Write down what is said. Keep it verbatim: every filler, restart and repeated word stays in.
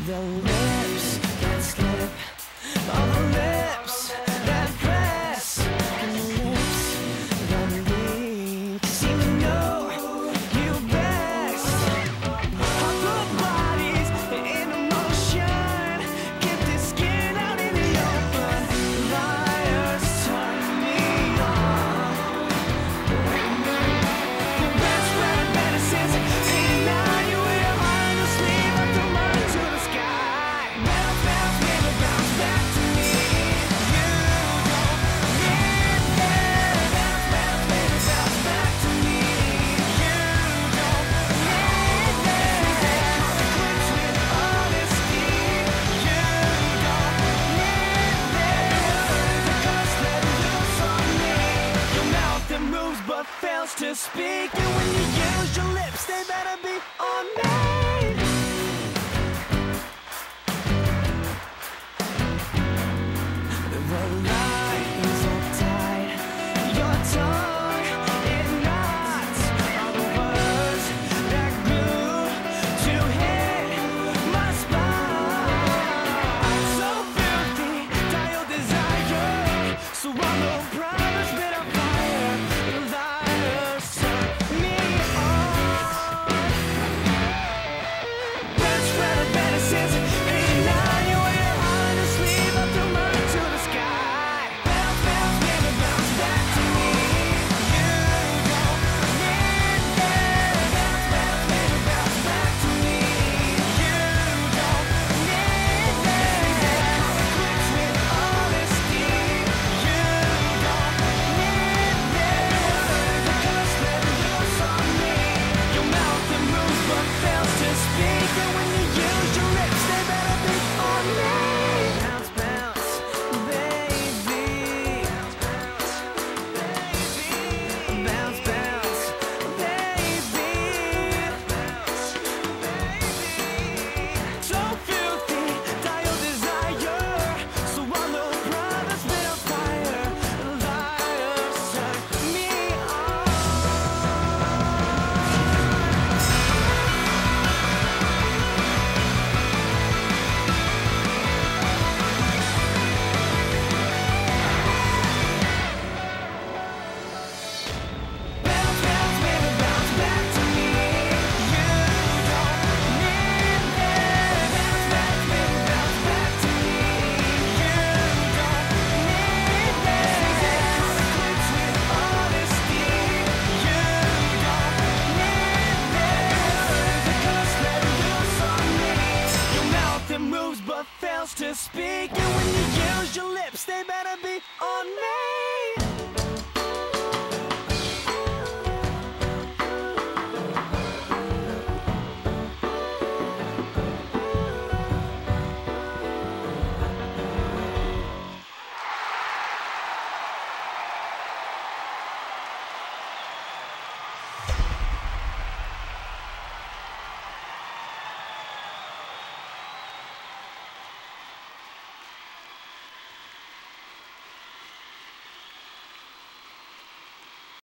The lips that slip, all the lips that press, and the lips that leak seem to know you best. Our good bodies in motion, keep the skin out in the open. Liars turn me on. The best friend medicines, eighty-nine, you were hard to sleep at the murder to the sky. Bounce, bounce, baby, bounce back to me. You don't need that. Bounce, bounce, baby, bounce back to me. You don't need that. Consequence with honesty. You don't need that. The cuss let loose on me. Your mouth that moves but fails to speak. And when you use your lips, they better be on me.